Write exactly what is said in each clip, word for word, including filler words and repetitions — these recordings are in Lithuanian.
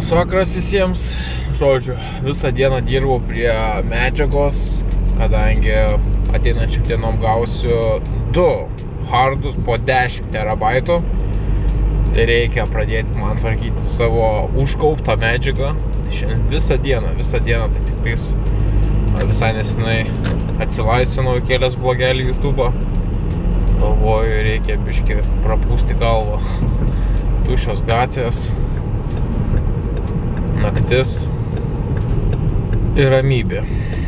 Labas vakaras visiems. Žodžiu, visą dieną dirbau prie medžiagos, kadangi ateinančiam dienom gausiu du hardus po dešimt terabaitų. Tai reikia pradėti man tvarkyti savo užkauptą medžiagą. Tai šiandien visą dieną, visą dieną, tai tik tais visai nesenai atsilaisvinau kėlės blogelį YouTube'o. Galvoju, reikia biškį prapūsti galvą. Tuščios gatvės, naktis ir ramybė.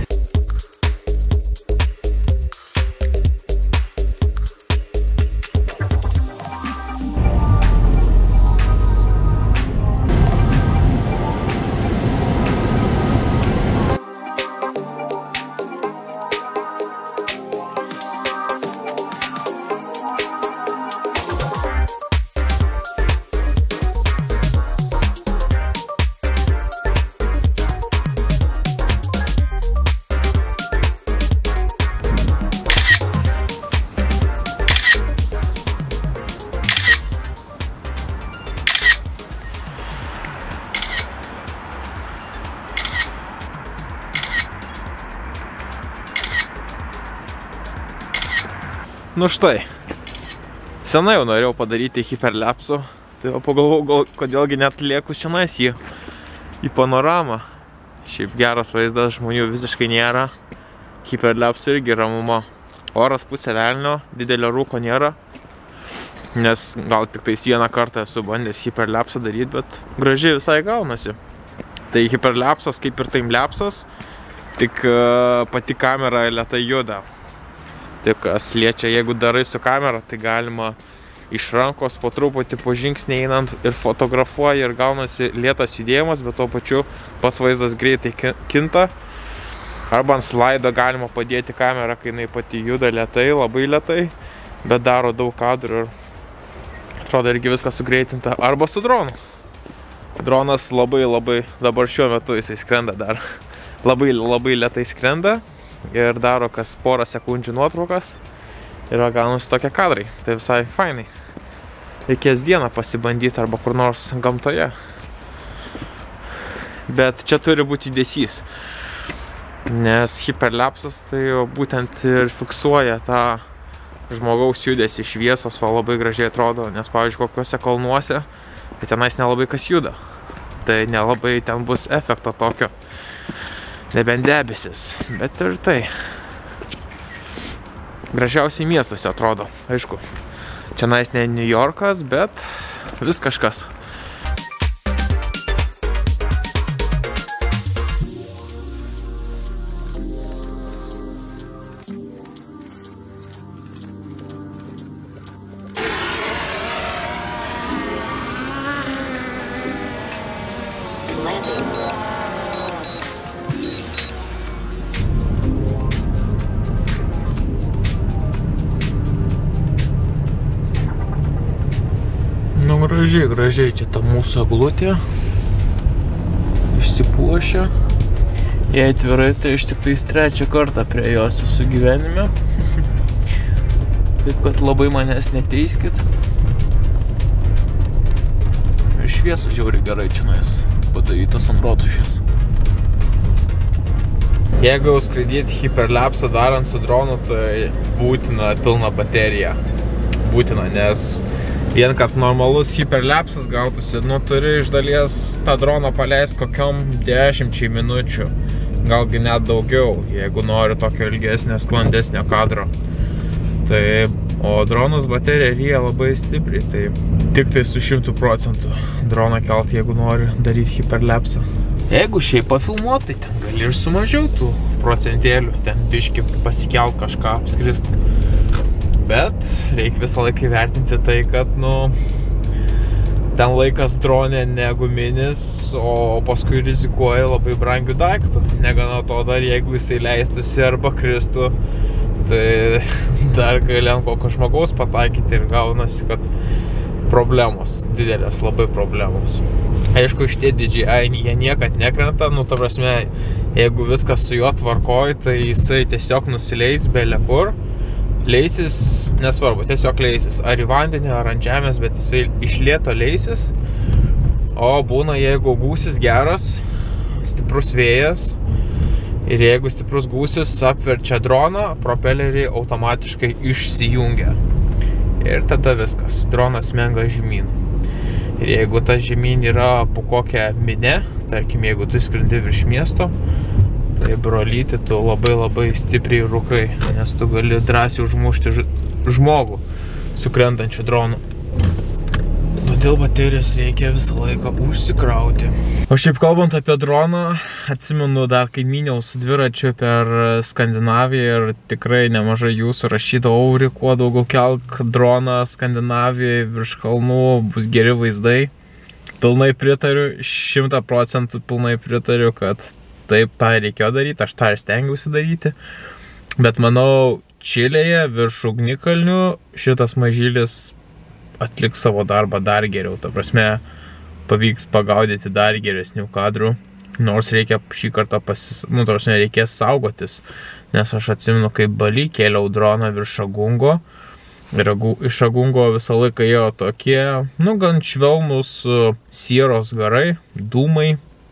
Nu štai, senai jau norėjau padaryti hiperlepsų, tai pagalvojau, kodėlgi net lieku šiandien jį į panoramą. Šiaip geras vaizdas, žmonių visiškai nėra, hiperlepsų irgi ramumo. Oras pusė velnio, didelio rūko nėra, nes gal tik tais vieną kartą esu bandęs hiperlepsą daryti, bet gražiai visai gaunasi. Tai hiperlepsas kaip ir timelapsas, tik pati kamera lėtai juda. Tai kas liečia, jeigu darai su kamera, tai galima iš rankos po truputį po žingsnį einant ir fotografuoji ir gaunasi lėtas judėjimas, bet tuo pačiu pats vaizdas greitai kinta. Arba ant slaido galima padėti kamerą, kai jinai pati juda lėtai, labai lėtai, bet daro daug kadrų ir atrodo irgi viskas sugreitinta. Arba su dronu. Dronas labai labai, dabar šiuo metu jisai skrenda dar, labai labai lėtai skrenda. Ir daro kas porą sekundžių nuotraukas ir gaunasi tokie kadrai. Tai visai fainai. Reikės dieną pasibandyti arba kur nors gamtoje. Bet čia turi būti judesys. Nes hiperlepsas tai būtent ir fiksuoja tą žmogaus judesį, šviesos va labai gražiai atrodo. Nes pavyzdžiui, kokiuose kalnuose, tai tenais nelabai kas juda. Tai nelabai ten bus efekto tokio. Nebent debesis, bet ir tai. Gražiausiai miestuose atrodo, aišku. Čia nais ne New Yorkas, bet vis kažkas. Nu gražiai, gražiai čia ta mūsų eglutė išsipuošia. Jei atvirai, tai iš tik tais trečią kartą prie jos esu gyvenime. Taip kad labai manęs neteiskit. Ir šviesos žiauriai gerai čionais padarytos ant rotušės. Jeigu jau skraidyti hiperlepsą darant su dronu, tai būtina pilna baterija. Būtina, nes vien kad normalus hiperlepsas gautųsi, nu turi iš dalies tą droną paleisti kokiom dešimčiai minučių, galgi net daugiau, jeigu nori tokio ilgesnio, sklandesnio kadro. Tai, o dronas baterija ryja labai stipriai, tai tik tai su šimtu procentų droną kelt, jeigu nori daryti hiperlepsą. Jeigu šiaip pafilmuot, tai ten gali ir sumažiau tų procentėlių, ten biškį pasikelt kažką, apskrist. Bet reikia visą laiką įvertinti tai, kad, nu, ten laikas dronė ne guminis, o paskui rizikuoja labai brangių daiktų. Negana to dar, jeigu jisai leistusi arba kristų, tai dar gali ant kokio žmogaus pataikyti ir gaunasi, kad problemos, didelės labai problemos. Aišku, šitie D J I, jie niekad nekrenta, nu, ta prasme, jeigu viskas su juo tvarkoj, tai jisai tiesiog nusileis bele kur. leisis, nesvarbu, tiesiog leisis, ar į vandenį, ar ant žemės, bet jisai iš lėto leisis, O būna, jeigu gūsis geras, stiprus vėjas ir jeigu stiprus gūsis apverčia droną, propeleriai automatiškai išsijungia. Ir tada viskas, dronas smenga žemyn. Ir jeigu tas žemyn yra po kokią minę, tarkim, jeigu tu skrendi virš miesto, tai brolyti tu labai labai stipriai rūkai, nes tu gali drąsiai užmušti žmogų su krentančiu dronu. Todėl baterijos reikia visą laiką užsikrauti. O šiaip kalbant apie droną, atsimenu dar kai myniau su dviračiu per Skandinaviją ir tikrai nemažai jūsų rašydavo, Auri, kuo daugiau kelk droną Skandinavijoje virš kalnų, bus geri vaizdai. Pilnai pritariu, šimtą procentų pilnai pritariu, kad taip tą reikėjo daryti, aš tą ir stengiausi daryti. Bet manau, Čilėje virš ugnikalnių šitas mažylis atliks savo darbą dar geriau. Ta prasme, pavyks pagaudyti dar geresnių kadrų. Nors reikia šį kartą pasis... Nu, ta prasme, reikės saugotis. Nes aš atsimenu, kaip Bali kėliau droną virš Agungo. Ir iš Agungo visą laiką ėjo tokie, nu, gan švelnus sieros garai, dūmai.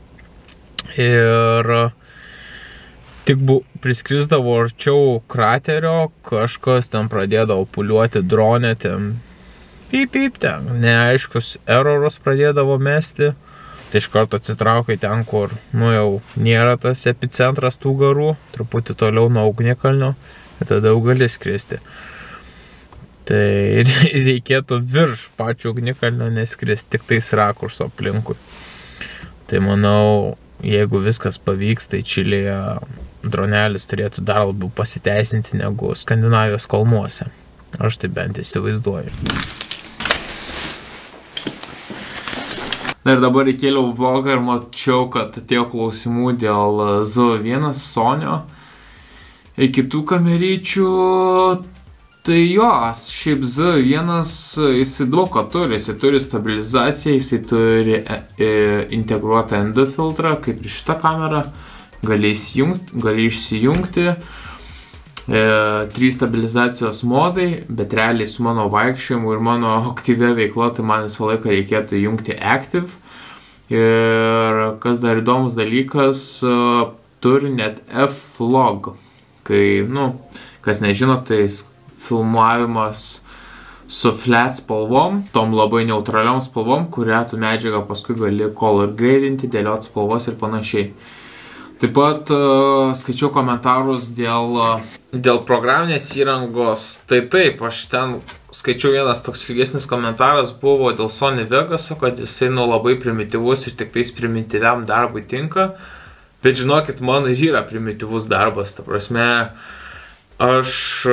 Ir tik bu, priskrisdavo arčiau kraterio, kažkas ten pradėdavo puliuoti dronę, ten pip, pip, ten neaiškus erorus pradėdavo mesti. Tai iš karto atsitraukai ten, kur, nu, jau nėra tas epicentras tų garų, truputį toliau nuo ugnikalnio, ir tada jau gali skristi. Tai reikėtų virš pačio ugnikalnio neskristi, tik tais rakurso aplinkui. Tai manau, jeigu viskas pavyks, tai Čilėje dronelis turėtų dar labiau pasiteisinti negu Skandinavijos kalnuose. Aš tai bent įsivaizduoju. Na ir dabar įkėliau vlogą ir mačiau, kad atėjo klausimų dėl Z vienas Sonio ir kitų kameryčių. Tai jo, šiaip Z vienas, jisai daug ką turi, jisai turi stabilizaciją, jisai turi e, e, integruotą N D filtrą, kaip ir šitą kamerą, gali įsijungti, gali išsijungti, e, trys stabilizacijos modai, bet realiai su mano vaikščiojimu ir mano aktyvia veikla, tai man visą laiką reikėtų jungti Active. Ir kas dar įdomus dalykas, turi net F-Log, kai, nu, kas nežino, tai filmavimas su flat spalvom, tom labai neutraliom spalvom, kurią tu medžiagą paskui gali color gradinti, dėlioti spalvos ir panašiai. Taip pat uh, skaičiau komentarus dėl, uh, dėl programinės įrangos. Tai taip, aš ten skaičiau vienas toks ilgesnis komentaras buvo dėl Sony Vegaso, kad jisai nu labai primityvus ir tik tais primityviam darbui tinka. Bet žinokit, man ir yra primityvus darbas, ta prasme, aš,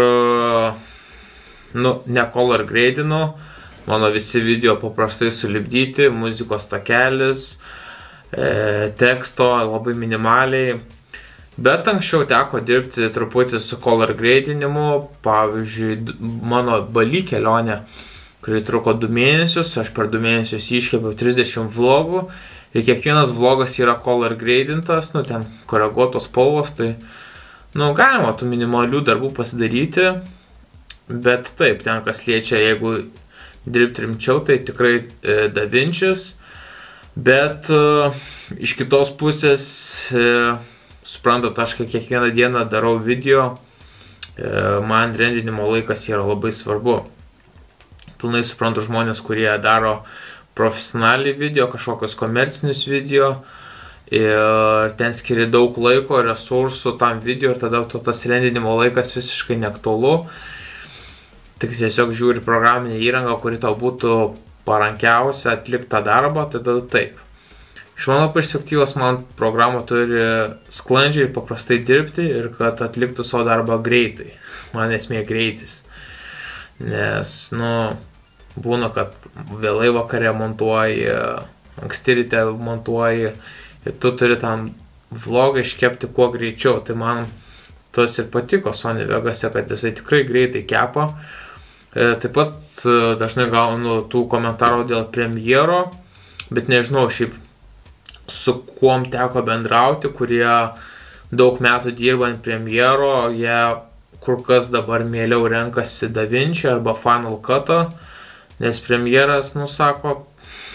nu, ne color gradinu, mano visi video paprastai sulipdyti, muzikos takelis, e, teksto labai minimaliai. Bet anksčiau teko dirbti truputį su color gradinimu, pavyzdžiui, mano Bali kelionė, kuri truko du mėnesius, aš per du mėnesius iškepiau trisdešimt vlogų ir kiekvienas vlogas yra color gradintas, nu, ten koreguotos spalvos, tai nu, galima tų minimalių darbų pasidaryti, bet taip, ten kas liečia, jeigu dirbti rimčiau, tai tikrai e, DaVincis, bet e, iš kitos pusės, e, suprantat, aš kiekvieną dieną darau video, e, man rendinimo laikas yra labai svarbu. Pilnai suprantu žmonės, kurie daro profesionaliai video, kažkokius komercinius video, ir ten skiri daug laiko, resursų tam video ir tada tas rendinimo laikas visiškai neaktualu. Tik tiesiog žiūri programinę įrangą, kuri tau būtų parankiausia atlikti tą darbą, tada taip. Iš mano perspektyvos man programa turi sklandžiai ir paprastai dirbti ir kad atliktų savo darbą greitai. Man esmė greitis. Nes, nu, būna, kad vėlai vakare montuoji, anksti ryte montuoji, ir tu turi tam vlogą iškepti kuo greičiau. Tai man tas ir patiko Sony Vegase, kad jisai tikrai greitai kepa. E, taip pat dažnai gaunu tų komentarų dėl premjero, bet nežinau šiaip su kuom teko bendrauti, kurie daug metų dirba ant premjero, jie kur kas dabar mieliau renkasi DaVinci arba Final Cut'ą, nes premjeras, nu, sako,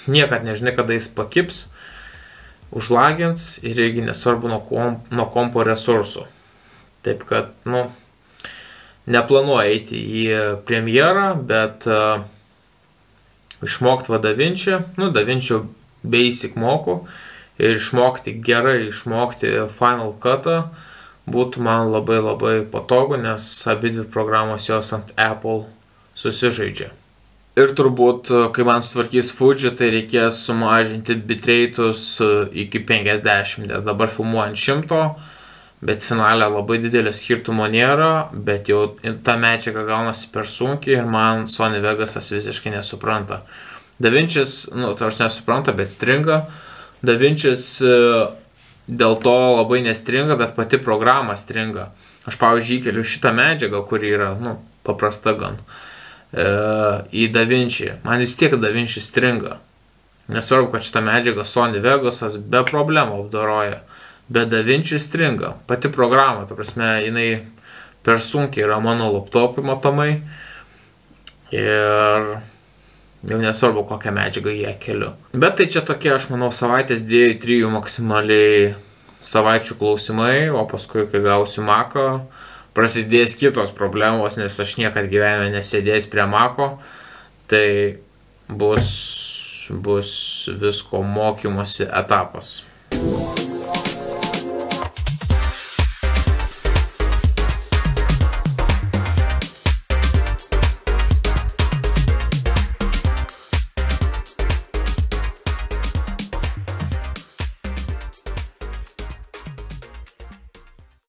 niekad nežinai, kada jis pakips, užlagins ir irgi nesvarbu nuo, komp, nuo kompo resursų. Taip kad, nu, neplanuoju eiti į premjerą, bet uh, išmokti va DaVinci, nu, DaVinci Basic moku ir išmokti gerai, išmokti Final Cut'ą būtų man labai labai patogu, nes abidvi programos jos ant Apple susižaidžia. Ir turbūt, kai man sutvarkys Fuji, tai reikės sumažinti bitrate'us iki penkiasdešimt, nes dabar filmuojant šimto, bet finale labai didelio skirtumo nėra, bet jau ta medžiaga gaunasi per sunkiai ir man Sony Vegasas visiškai nesupranta. DaVincis, nu, tai aš nesupranta, bet stringa. DaVincis dėl to labai nestringa, bet pati programa stringa. Aš, pavyzdžiui, įkeliu šitą medžiagą, kuri yra, nu, paprasta gan, e, į DaVinci. Man vis tiek DaVinci stringa. Nesvarbu, kad šitą medžiagą Sony Vegasas be problemų apdoroja. Bet DaVinci stringa. Pati programa, ta prasme, jinai per sunkiai yra mano laptopui matomai. Ir jau nesvarbu, kokią medžiagą jie keliu. Bet tai čia tokie, aš manau, savaitės dviejų, trijų maksimaliai savaičių klausimai, o paskui, kai gausiu Mac'ą, prasidės kitos problemos, nes aš niekad gyvenime nesėdėjęs prie Mac'o, tai bus, bus visko mokymosi etapas.